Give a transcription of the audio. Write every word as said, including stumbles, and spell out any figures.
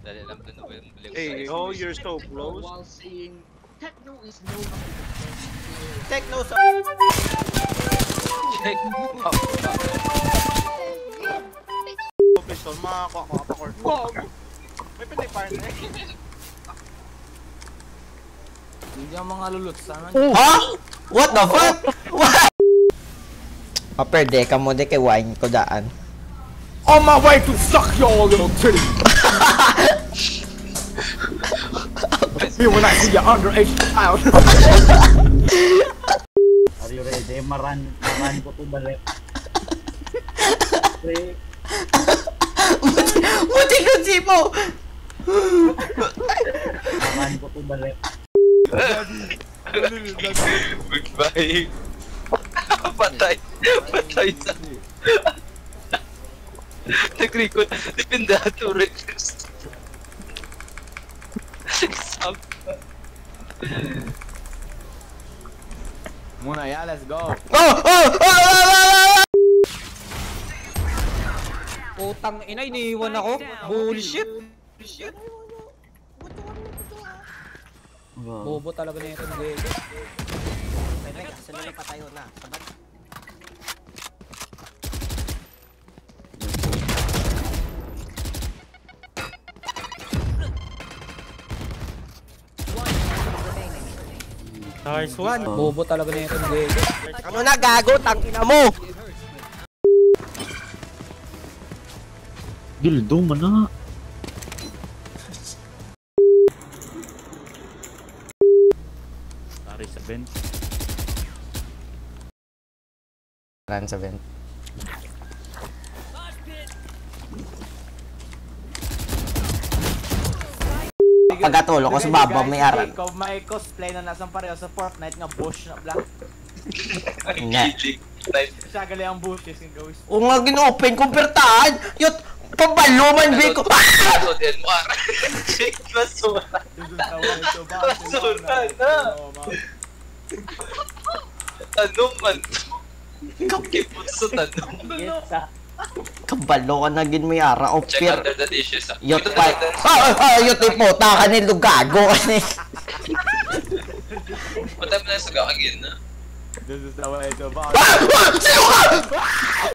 Dali lang doon ako yung balik. Hey, oh, you're so close. While saying Techno is no longer the best player. Techno sa... Check. Pistol, makakuha ko pa court. Wow! May pinipire na eh. Hindi ang mga lulot sana. Ha? What the fuck? What? Maperde ka mo de kay wine ko daan. On my way to suck your little titty. You when I see your underage child. Are you ready? Maran, maran ko to balik. Pre. Buti ko sipo. Maran ko to balik. Goodbye. Patay. Patay sa... Nag-record. Dipindato rin. Muna ya, let's go. Oh! Oh! Oh! Oh! Putang ina, iniwan ako. Bullshit. Bullshit. Bobo talaga na ito ng Diego. Teka, sila na patayo na. Sabat. Nice one. Bobo talaga na ito ng Diego. Ano na gago? Tangina mo! Dildo man na. Sorry sa Ben. Run sa vent. Pagkatulo ko sa baba may aral. Ikaw may cosplay na nasang pareho sa Fortnite nga bush na black. Nga. Siya gali ang bushes yung ghost. O nga gin-open kong pertaan. Yot, pabaluman be ko. Doon yan mo. Check basura. Basura na. Tanong man. Kapkipot sa tanong. Kabalo ka na gin may ara. O Check per. under the dishes. Yot pa. Ah, ah, yot ipo. Taka nilo gago kasi. Patay mo na sa gagawin na. This is the way to Ah! Sino ka?